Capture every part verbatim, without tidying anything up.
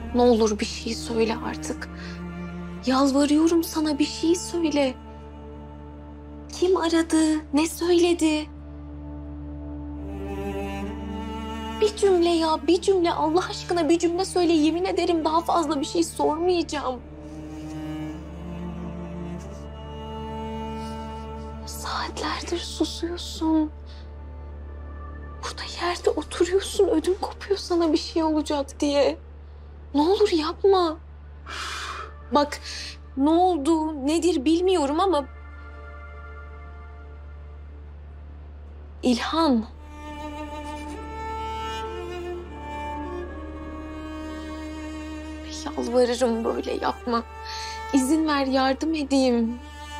Ne olur bir şey söyle artık. Yalvarıyorum sana, bir şey söyle. Kim aradı? Ne söyledi? Bir cümle ya, bir cümle. Allah aşkına bir cümle söyle. Yemin ederim daha fazla bir şey sormayacağım. Saatlerdir susuyorsun. Burada yerde oturuyorsun. Ödüm kopuyor sana bir şey olacak diye. Ne olur yapma. Bak, ne oldu, nedir bilmiyorum ama... İlhan. Yalvarırım, böyle yapma. İzin ver, yardım edeyim.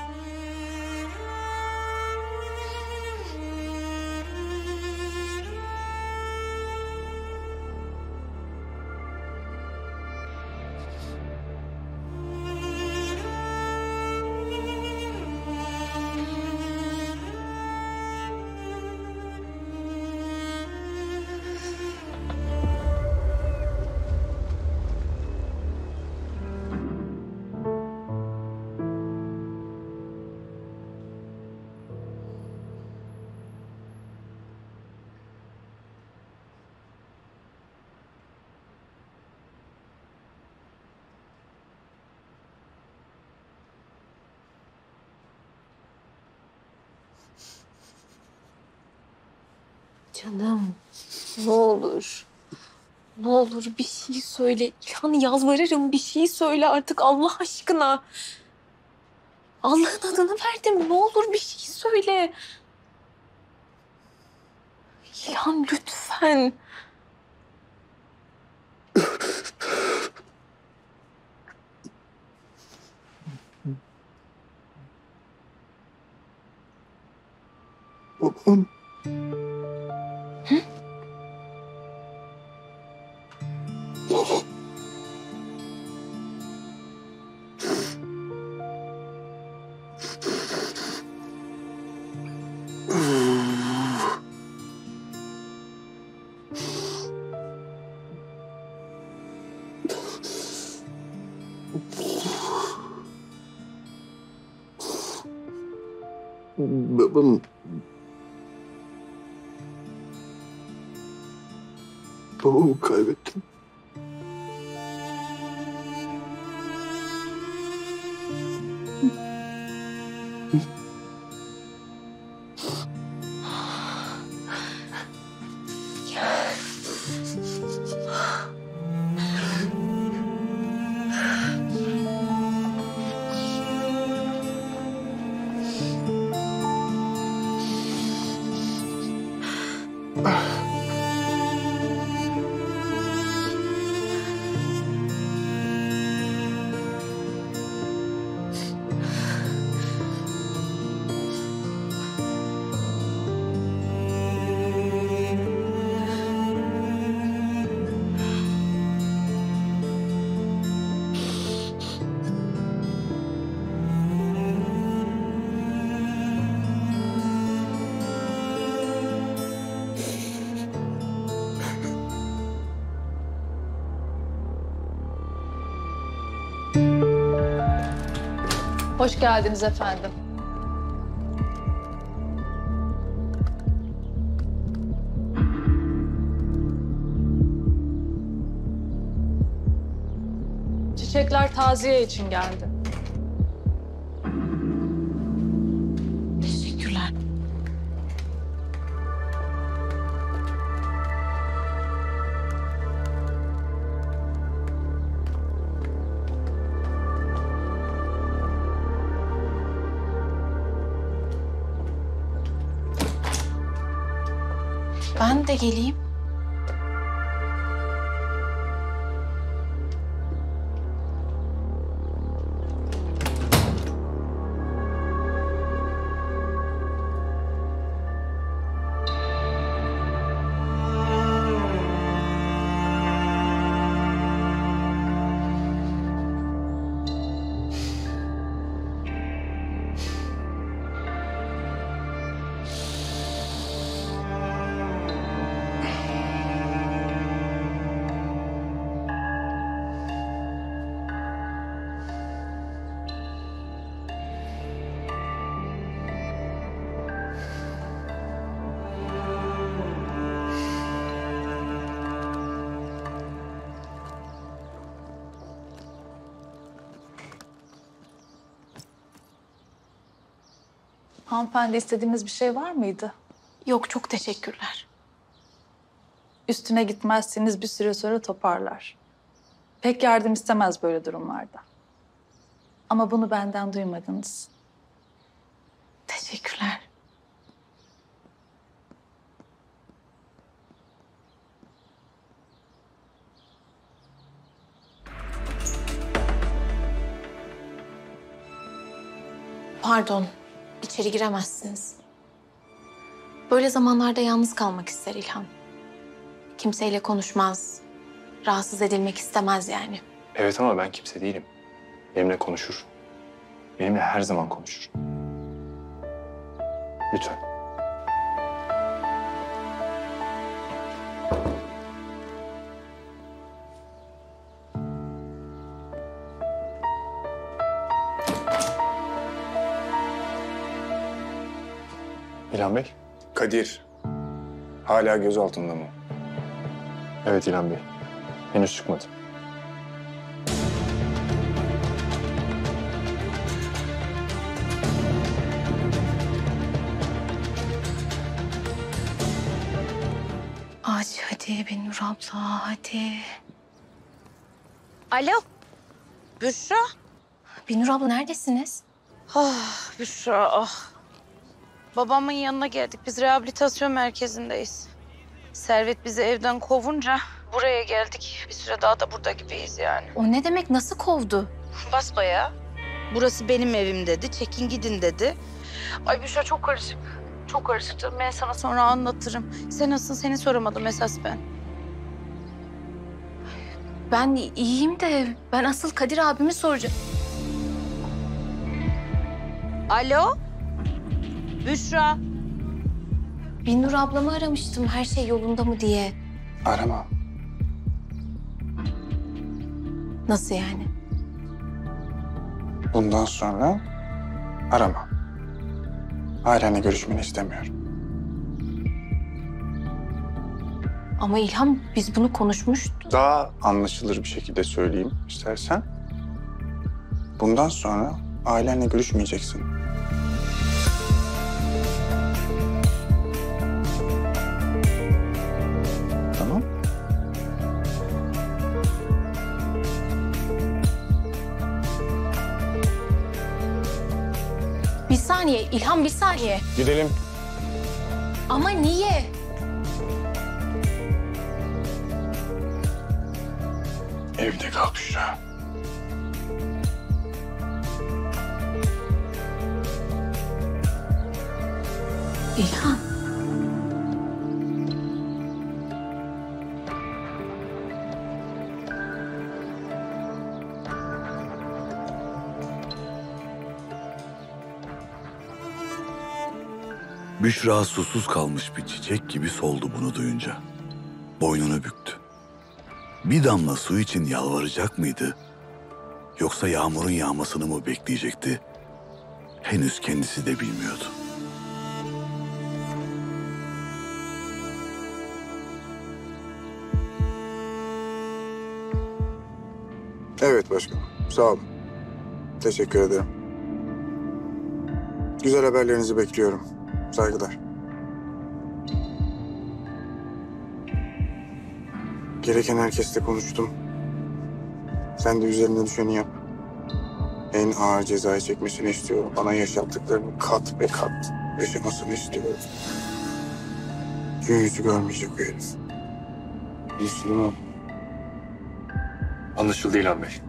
Canım, ne olur. Ne olur bir şey söyle. İlhan, yalvarırım, bir şey söyle artık Allah aşkına. Allah'ın adını verdim. Ne olur bir şey söyle. İlhan, lütfen. Babam. Hı? Babam. Babam. Babamı kaybettim. Hoş geldiniz efendim. Çiçekler taziye için geldi. Teşekkürler. Ben de geleyim. Hanımefendi istediğiniz bir şey var mıydı? Yok, çok teşekkürler. Üstüne gitmezseniz bir süre sonra toparlar. Pek yardım istemez böyle durumlarda. Ama bunu benden duymadınız. Teşekkürler. Pardon, içeri giremezsiniz. Böyle zamanlarda yalnız kalmak ister İlhan. Kimseyle konuşmaz, rahatsız edilmek istemez yani. Evet ama ben kimse değilim. Benimle konuşur. Benimle her zaman konuşur. Lütfen. İlhan Bey. Kadir, hala gözaltında mı? Evet İlhan Bey. Henüz çıkmadı. Hadi hadi Benur abla hadi. Alo, Büşra. Benur abla neredesiniz? Ah, Büşra, ah. Babamın yanına geldik. Biz rehabilitasyon merkezindeyiz. Servet bizi evden kovunca buraya geldik. Bir süre daha da burada gibiyiz yani. O ne demek, nasıl kovdu? Basbayağı. Burası benim evim dedi. Çekin gidin dedi. Ay Büşra çok karışık. Çok karışık canım. Ben sana sonra anlatırım. Sen nasılsın? Seni soramadım esas ben. Ben iyiyim de ben asıl Kadir abimi soracağım. Alo? Büşra. Binur ablamı aramıştım her şey yolunda mı diye. Arama. Nasıl yani? Bundan sonra arama. Ailenle görüşmeni istemiyorum. Ama İlhan biz bunu konuşmuştuk. Daha anlaşılır bir şekilde söyleyeyim istersen. Bundan sonra ailenle görüşmeyeceksin. Tamam? Bir saniye İlhan, bir saniye. Gidelim. Ama niye? Evde kal Büşra. İlhan. Büşra susuz kalmış bir çiçek gibi soldu bunu duyunca. Boynunu büktü. Bir damla su için yalvaracak mıydı? Yoksa yağmurun yağmasını mı bekleyecekti? Henüz kendisi de bilmiyordu. Evet başkanım. Sağ olun. Teşekkür ederim. Güzel haberlerinizi bekliyorum. Saygılar. Gereken herkesle konuştum. Sen de üzerine düşeni yap. En ağır cezayı çekmesini istiyorum. Bana yaşattıklarını kat be kat yaşamasını istiyorum. Gün yüzü görmeyecek o herif. Müslüman. Anlaşıldı İlhan Bey.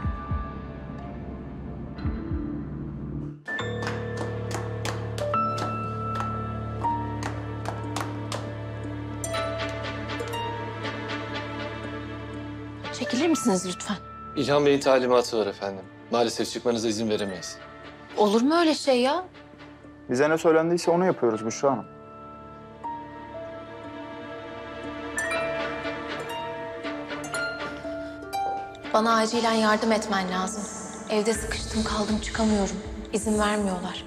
Çekilir misiniz lütfen? İlhan Bey'in talimatı var efendim. Maalesef çıkmanıza izin veremeyiz. Olur mu öyle şey ya? Bize ne söylendiyse onu yapıyoruz Büşra Hanım. Bana acilen yardım etmen lazım. Evde sıkıştım kaldım çıkamıyorum. İzin vermiyorlar.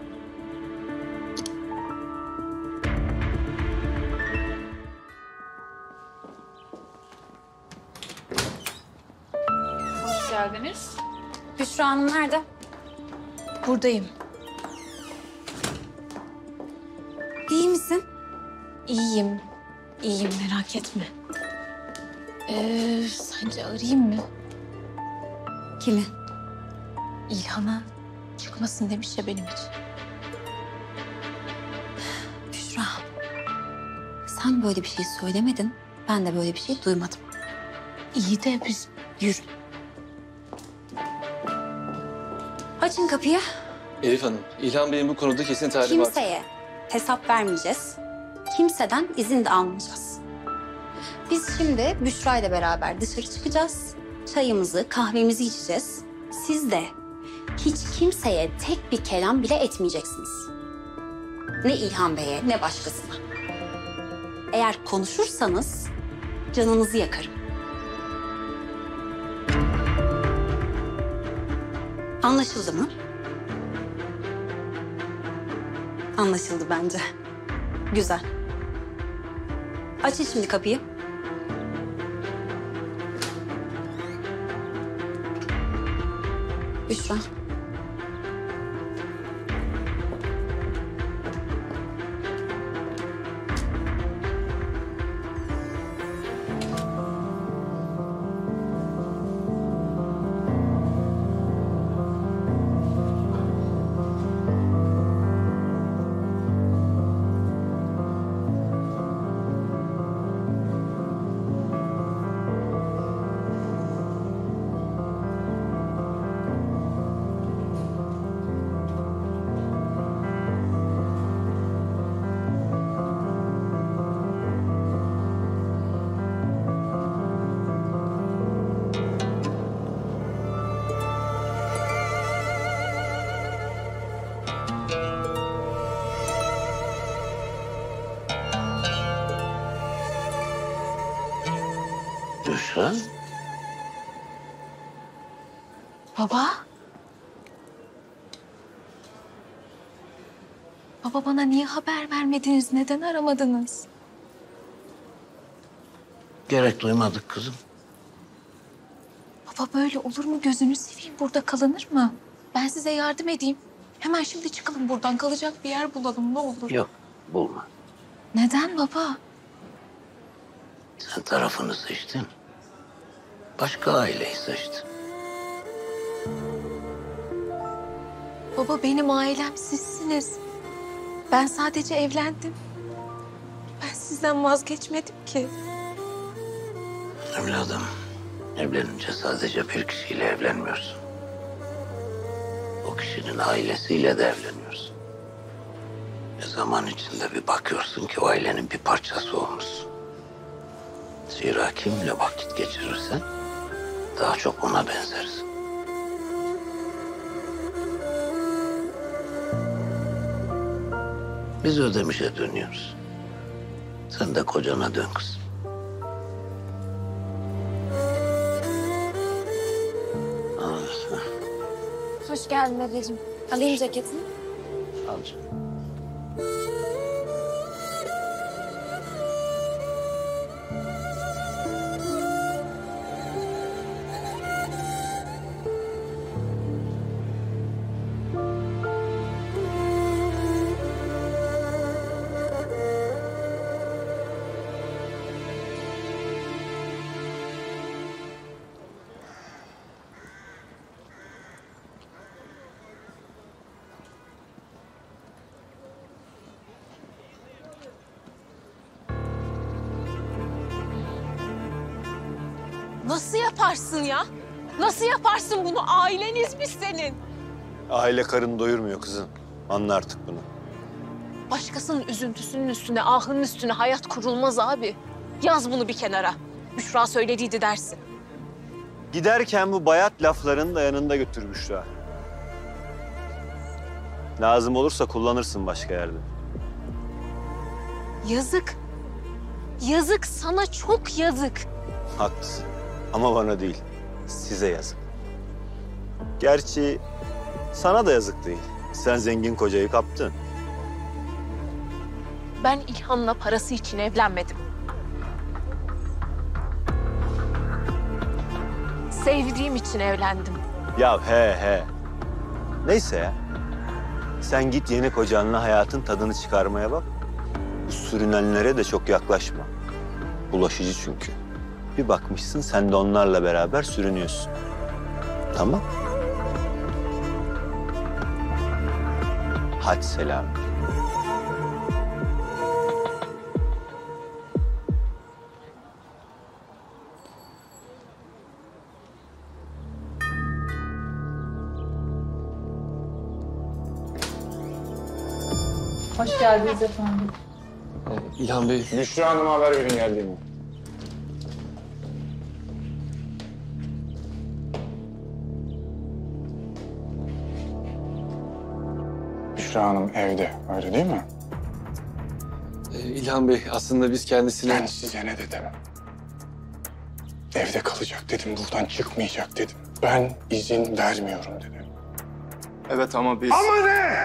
Hoş geldiniz. Büşra Hanım nerede? Buradayım. İyiyim. İyiyim merak etme. Ee, sence arayayım mı? Kimi? İlhan'a çıkmasın demiş ya benim için. Büşra. Sen böyle bir şey söylemedin. Ben de böyle bir şey duymadım. İyi de biz Yürü. Açın kapıyı. Elif Hanım, İlhan Bey'in bu konuda kesin talimat. Kimseye hesap vermeyeceğiz. Kimseden izin de almayacağız. Biz şimdi Büşra ile beraber dışarı çıkacağız. Çayımızı, kahvemizi içeceğiz. Siz de hiç kimseye tek bir kelam bile etmeyeceksiniz. Ne İlhan Bey'e ne başkasına. Eğer konuşursanız canınızı yakarım. Anlaşıldı mı? Anlaşıldı bence. Güzel. Açın şimdi kapıyı. Büşra. Büşra. Baba. Baba bana niye haber vermediniz? Neden aramadınız? Gerek duymadık kızım. Baba böyle olur mu? Gözünü seveyim. Burada kalınır mı? Ben size yardım edeyim. Hemen şimdi çıkalım buradan. Kalacak bir yer bulalım ne olur. Yok, bulma. Neden baba? Sen tarafını seçtin. Başka aileyi seçtin. Baba benim ailem sizsiniz. Ben sadece evlendim. Ben sizden vazgeçmedim ki. Evladım, evlenince sadece bir kişiyle evlenmiyorsun. O kişinin ailesiyle de evleniyorsun. Ve zaman içinde bir bakıyorsun ki o ailenin bir parçası olmuşsun. Zira kimle vakit geçirirsen daha çok ona benzersin. Biz Ödemiş'e dönüyoruz. Sen de kocana dön kızım. Al, Hoş geldin dedeciğim. Alayım ceketini. al canım. Nasıl yaparsın ya? Nasıl yaparsın bunu? Aileniz biz senin. Aile karın doyurmuyor kızım. Anla artık bunu. Başkasının üzüntüsünün üstüne, ahının üstüne hayat kurulmaz abi. Yaz bunu bir kenara. Büşra söylediydi dersin. Giderken bu bayat laflarını da yanında götür Büşra. Lazım olursa kullanırsın başka yerde. Yazık. Yazık sana çok yazık. Haklısın. Ama bana değil, size yazık. Gerçi sana da yazık değil. Sen zengin kocayı kaptın. Ben İlhan'la parası için evlenmedim. Sevdiğim için evlendim. Ya he he. Neyse ya. Sen git yeni kocanla hayatın tadını çıkarmaya bak. Bu sürünenlere de çok yaklaşma. Bulaşıcı çünkü. Bir bakmışsın sen de onlarla beraber sürünüyorsun. Tamam. Hadi selam. Hoş geldiniz efendim. Ee, İlhan Bey, Büşra Hanım'a haber verin geldiğimi. Büşra Hanım evde, öyle değil mi? e, İlhan Bey aslında biz kendisine... Ben size ne dedim? Evde kalacak dedim, buradan çıkmayacak dedim. Ben izin vermiyorum dedim. Evet ama biz... Ama ne?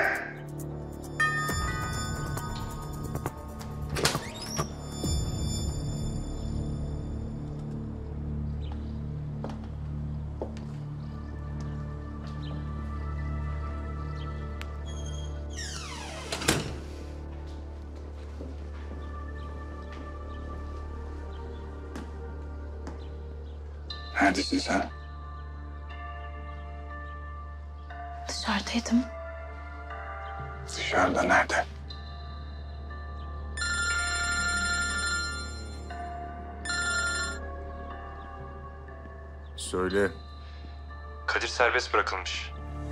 Neredesin sen? Dışarıdaydım. Dışarıda nerede? Söyle. Kadir serbest bırakılmış.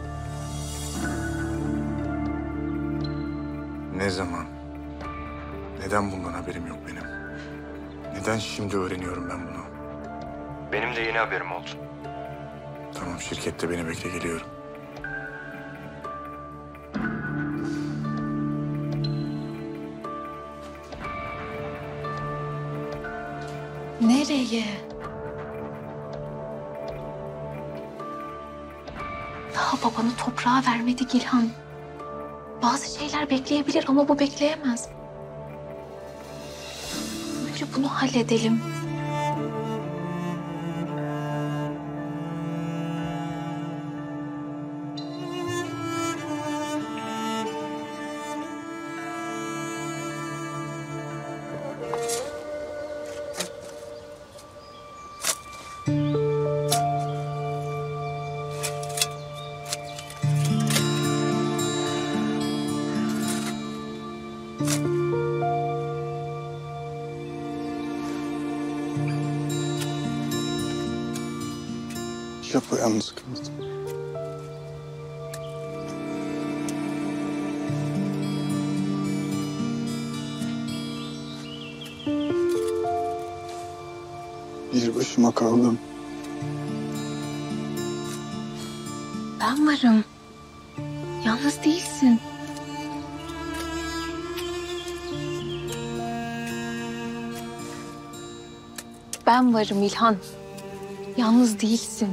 Ne zaman? Neden bundan haberim yok benim? Neden şimdi öğreniyorum ben bunu? Benim de yeni haberim oldu. Tamam, şirkette beni bekle, geliyorum. Nereye? Daha babanı toprağa vermedik İlhan. Bazı şeyler bekleyebilir ama bu bekleyemez. Önce bunu halledelim. Yapayalnız kaldım. Bir başıma kaldım. Ben varım. Yalnız değilsin. Ben varım İlhan. Yalnız değilsin.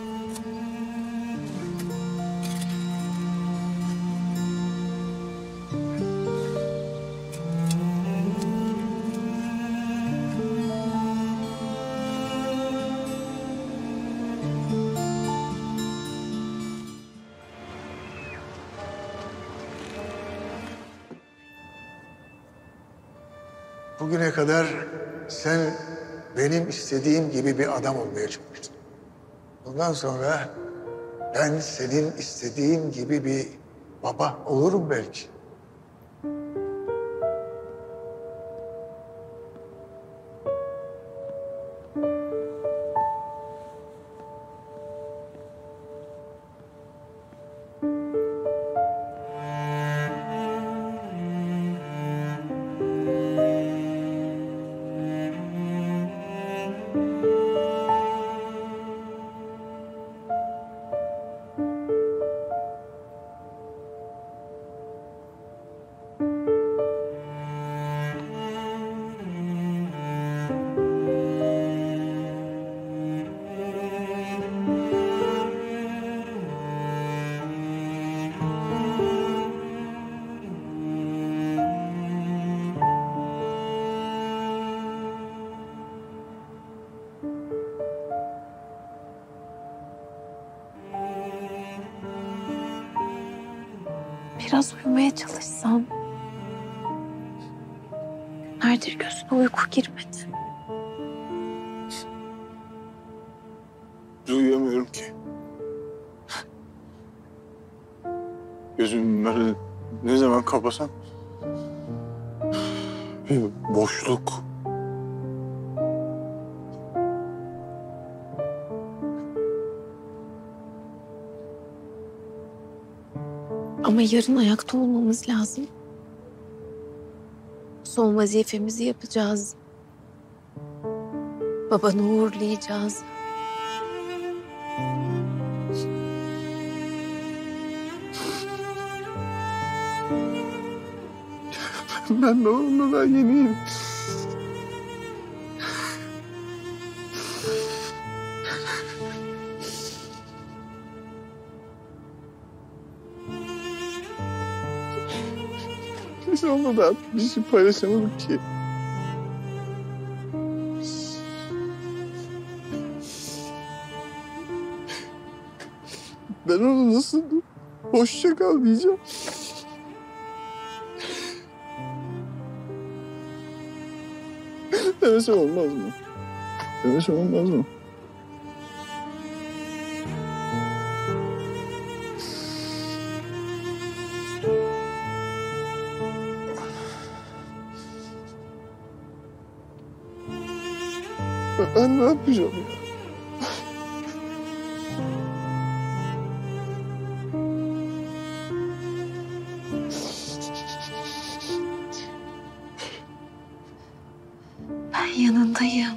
Bugüne kadar sen benim istediğim gibi bir adam olmaya çalıştın. Bundan sonra ben senin istediğin gibi bir baba olurum belki. Biraz uyumaya çalışsam. gecelerdir gözüne uyku girmedi. Uyuyamıyorum ki. Gözüm böyle ne zaman kapasam bir boşluk. Ama yarın ayakta olmamız lazım. Son vazifemizi yapacağız. Babanı uğurlayacağız. Ben de onunla daha yeniyim. Biz onunla daha bir şey paylaşamadık ki. Ben ona nasıl hoşça kal diyeceğim. Demesem olmaz mı? Demesem olmaz mı? Ben ne yapacağım ya? Ben yanındayım.